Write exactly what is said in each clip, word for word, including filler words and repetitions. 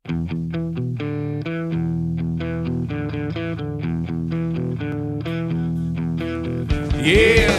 Yeah.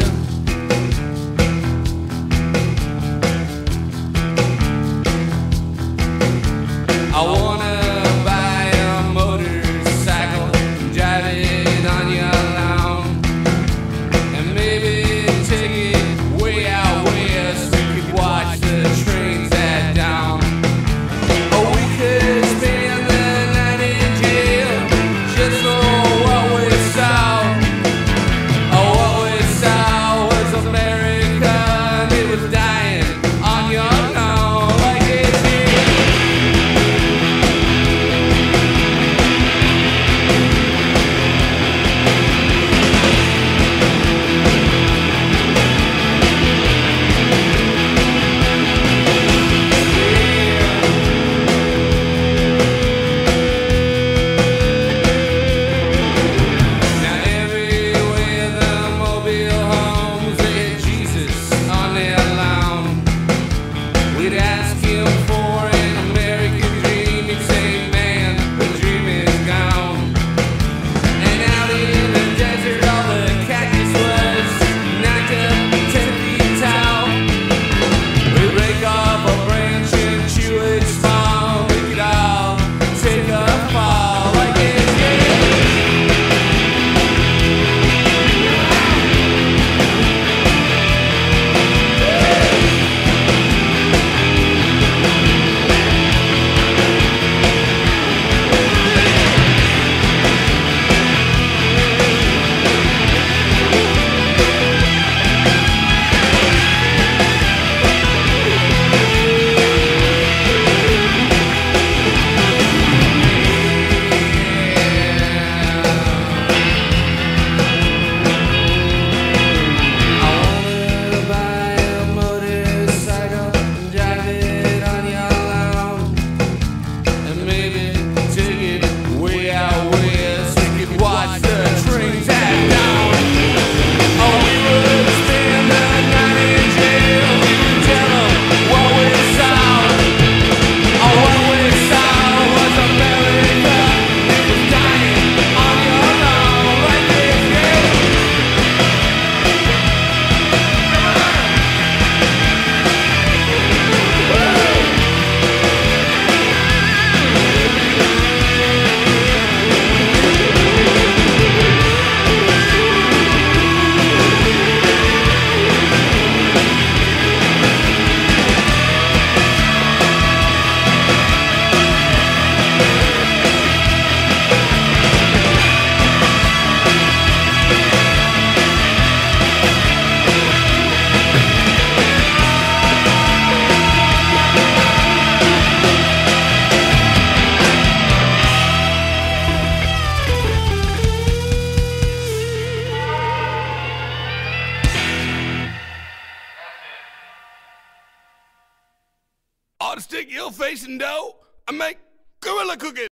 I wanna buy a motorcycle, drive it on your lawn, and maybe take it way out west. We could watch the trains at dawn. Or we could spend the night in jail just for what we saw. Oh, what we saw was America, and it was dying on your lawn like it did. Now everywhere the mobile homes, they had Jesus on their lawn. We'd ask him for an American dream, he'd say, man, the dream is gone. And out in the desert, all the cactus was knocked up ten feet tall. We'd break off a branch and chew it small. We could all take a fall like it did. I wanna buy a motorcycle, drive it on your lawn, and maybe take it way out west. We could watch the trains at dawn. Oh, we would spend the night in jail. We would tell them what we saw. Oh, what we saw was America. It was dying on your lawn like it did. Ought to stick your face in dough and make gorilla cookies.